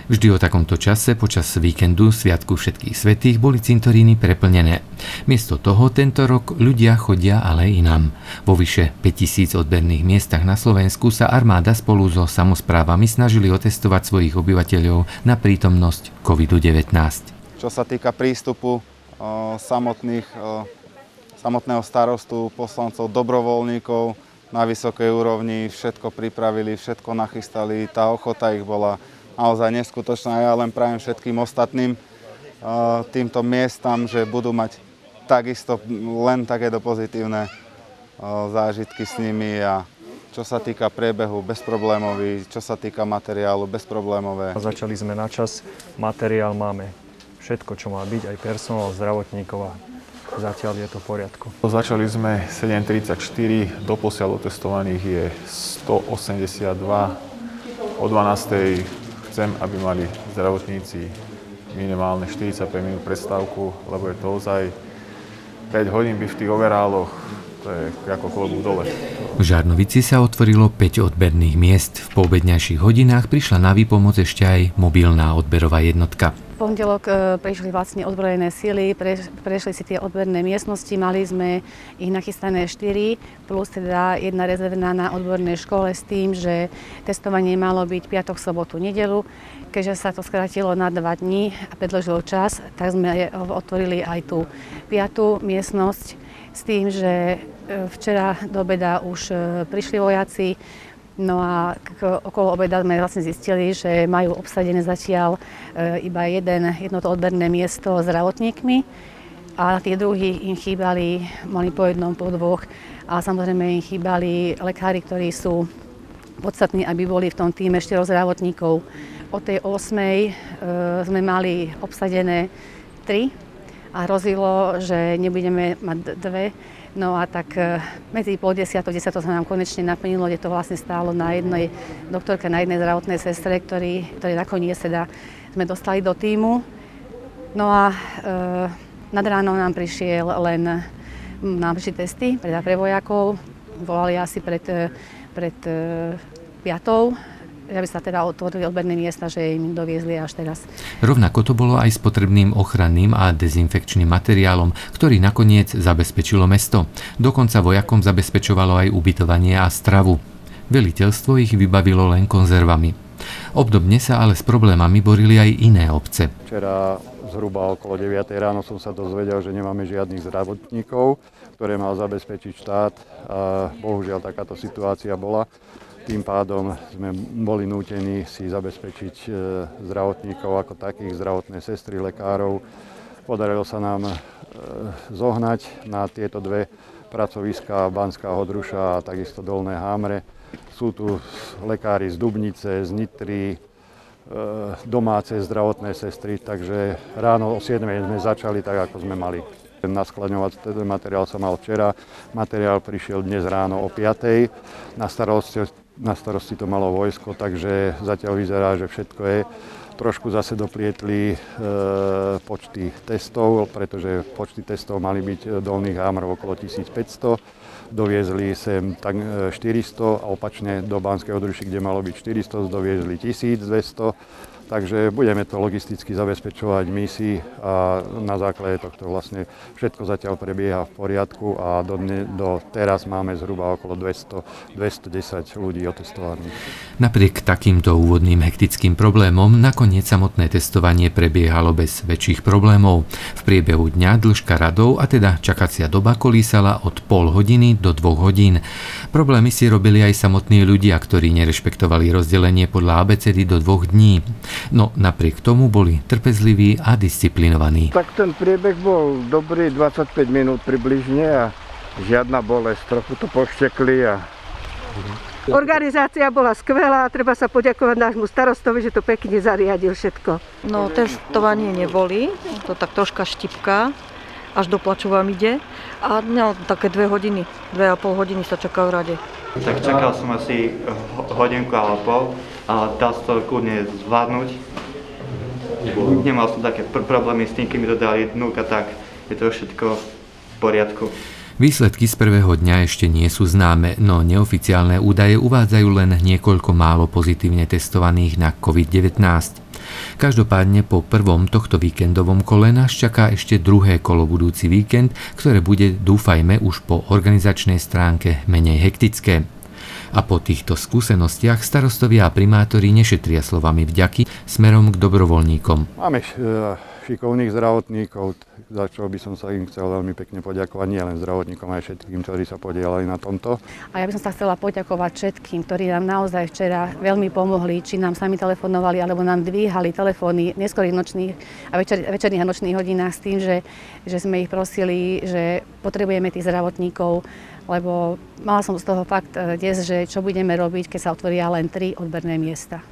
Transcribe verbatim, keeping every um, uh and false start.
Vždy o takomto čase počas víkendu Sviatku všetkých svätých boli cintoríny preplnené. Miesto toho tento rok ľudia chodia ale inám. Vo vyše päťtisíc odberných miestach na Slovensku sa armáda spolu so samosprávami snažili otestovať svojich obyvateľov na prítomnosť kovid devätnásť. Čo sa týka prístupu o, samotných, o, samotného starostu, poslancov, dobrovoľníkov na vysokej úrovni, všetko pripravili, všetko nachystali, tá ochota ich bola naozaj neskutočná. Ja len prajem všetkým ostatným uh, týmto miestam, že budú mať takisto len takéto pozitívne uh, zážitky s nimi a čo sa týka priebehu bezproblémový, čo sa týka materiálu bezproblémové. Začali sme na čas, materiál máme, všetko čo má byť, aj personál, zdravotníkov a zatiaľ je to v poriadku. Začali sme sedem tridsaťštyri, doposiaľ otestovaných je stoosemdesiatdva, o dvanástej chcem, aby mali zdravotníci minimálne štyridsaťpäť minút prestávku, lebo je to ozaj päť hodín by v tých overáloch, to je ako klobúk dole. V Žarnovici sa otvorilo päť odberných miest. V poobedňajších hodinách prišla na výpomoc ešte aj mobilná odberová jednotka. V pondelok e, prišli vlastne odbrojené sily, pre, prešli si tie odberné miestnosti, mali sme ich nachystané štyri, plus teda jedna rezervná na odbornej škole s tým, že testovanie malo byť piatok, sobotu, nedeľu. Keďže sa to skrátilo na dva dní a predĺžil čas, tak sme otvorili aj tú piatú miestnosť s tým, že včera do obeda už prišli vojaci. No a okolo obeda sme vlastne zistili, že majú obsadené zatiaľ iba jeden, jedno to odberné miesto zdravotníkmi a tí druhí im chýbali, mali po jednom, po dvoch a samozrejme im chýbali lekári, ktorí sú podstatní, aby boli v tom týme štyroch zdravotníkov. O tej ôsmej sme mali obsadené tri a hrozilo, že nebudeme mať dve. No a tak medzi pol desiatou, desiatou sa nám konečne naplnilo, kde to vlastne stálo na jednej doktorke, na jednej zdravotnej sestre, ktorý, ktorý nakoniec teda sme dostali do tímu. No a e, nad ránom nám prišiel len nám prišli testy pre, pre vojakov. Volali asi pred, pred e, piatou. Aby sa teda otvorili odberné miesta, že im doviezli až teraz. Rovnako to bolo aj s potrebným ochranným a dezinfekčným materiálom, ktorý nakoniec zabezpečilo mesto. Dokonca vojakom zabezpečovalo aj ubytovanie a stravu. Veliteľstvo ich vybavilo len konzervami. Obdobne sa ale s problémami borili aj iné obce. Včera zhruba okolo deviatej ráno som sa dozvedel, že nemáme žiadnych zdravotníkov, ktoré mal zabezpečiť štát. A bohužiaľ takáto situácia bola. Tým pádom sme boli nútení si zabezpečiť zdravotníkov ako takých, zdravotné sestry, lekárov. Podarilo sa nám zohnať na tieto dve pracoviská, Banská Hodruša a takisto Dolné Hámre. Sú tu lekári z Dubnice, z Nitry, domáce zdravotné sestry, takže ráno o siedmej sme začali tak, ako sme mali. Naskladňovať ten materiál sa mal včera, materiál prišiel dnes ráno o piatej. Na starosti, na starosti to malo vojsko, takže zatiaľ vyzerá, že všetko je. Trošku zase doplietli e, počty testov, pretože počty testov mali byť Dolných Hámrov okolo tisícpäťsto. Doviezli sem tak štyristo a opačne do Banskej Hodruši, kde malo byť štyristo, doviezli tisícdvesto. Takže budeme to logisticky zabezpečovať my si a na základe tohto vlastne všetko zatiaľ prebieha v poriadku a do, dne, do teraz máme zhruba okolo dvesto, dvestodesať ľudí otestovaných. Napriek takýmto úvodným hektickým problémom nakoniec samotné testovanie prebiehalo bez väčších problémov. V priebehu dňa dĺžka radov a teda čakacia doba kolísala od pol hodiny do dvoch hodín. Problémy si robili aj samotní ľudia, ktorí nerešpektovali rozdelenie podľa abecedy do dvoch dní. No napriek tomu boli trpezliví a disciplinovaní. Tak ten priebeh bol dobrý, dvadsaťpäť minút približne a žiadna bolesť, trochu to poštekli a... Organizácia bola skvelá, treba sa poďakovať nášmu starostovi, že to pekne zariadil všetko. No testovanie neboli, to tak troška štipka, až do plaču vám ide. A no, také dve hodiny, dve a pol hodiny sa čaká v rade. Tak čakal som asi hodinku alebo pol, ale dal sa to kľudne zvládnuť. Nemal som také pr- problémy s tým, keď mi to dali dnúka, tak je to všetko v poriadku. Výsledky z prvého dňa ešte nie sú známe, no neoficiálne údaje uvádzajú len niekoľko málo pozitívne testovaných na kovid devätnásť. Každopádne po prvom tohto víkendovom kole nás čaká ešte druhé kolo budúci víkend, ktoré bude, dúfajme, už po organizačnej stránke menej hektické. A po týchto skúsenostiach starostovia a primátori nešetria slovami vďaky smerom k dobrovoľníkom. Máme šikovných zdravotníkov, za čo by som sa im chcel veľmi pekne poďakovať, nie len zdravotníkom, aj všetkým, ktorí sa podielali na tomto. A ja by som sa chcela poďakovať všetkým, ktorí nám naozaj včera veľmi pomohli, či nám sami telefonovali, alebo nám dvíhali telefóny v neskorých nočných a večer, večerných a nočných hodinách s tým, že, že sme ich prosili, že potrebujeme tých zdravotníkov, lebo mala som z toho fakt des, že čo budeme robiť, keď sa otvoria len tri odberné miesta.